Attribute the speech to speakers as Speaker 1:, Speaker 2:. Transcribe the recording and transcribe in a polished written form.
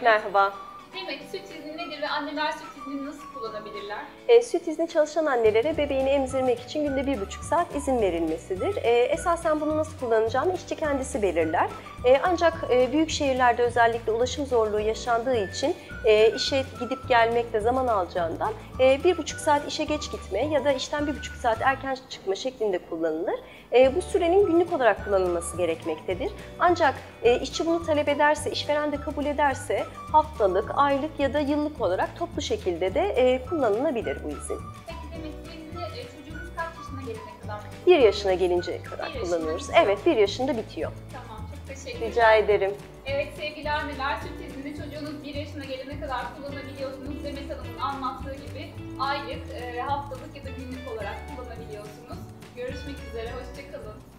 Speaker 1: Merhaba.
Speaker 2: Demek süt izni nedir ve anneler süt iznini nasıl kullanabilirler?
Speaker 1: Süt izni çalışan annelere bebeğini emzirmek için günde 1,5 saat izin verilmesidir. Esasen bunu nasıl kullanacağını işçi kendisi belirler. Ancak büyük şehirlerde özellikle ulaşım zorluğu yaşandığı için işe gidip gelmekte zaman alacağından 1,5 saat işe geç gitme ya da işten 1,5 saat erken çıkma şeklinde kullanılır. Bu sürenin günlük olarak kullanılması gerekmektedir. Ancak işçi bunu talep ederse, işveren de kabul ederse haftalık, aylık ya da yıllık olarak toplu şekilde de kullanılabilir bu izin.
Speaker 2: Peki demek bu izni çocuğumuz kaç yaşına gelene kadar?
Speaker 1: 1 yaşına gelinceye kadar
Speaker 2: 1 yaşında
Speaker 1: kullanıyoruz.
Speaker 2: bitiyor.
Speaker 1: Evet, 1 yaşında bitiyor.
Speaker 2: Tamam, çok teşekkürler.
Speaker 1: Rica ederim.
Speaker 2: Evet sevgili anneler, süt iznini çocuğunuz 1 yaşına gelene kadar kullanabiliyorsunuz. Demet Hanım'ın anlattığı gibi aylık, haftalık ya da günlük olarak kullanabiliyorsunuz. Görüşmek üzere, hoşça kalın.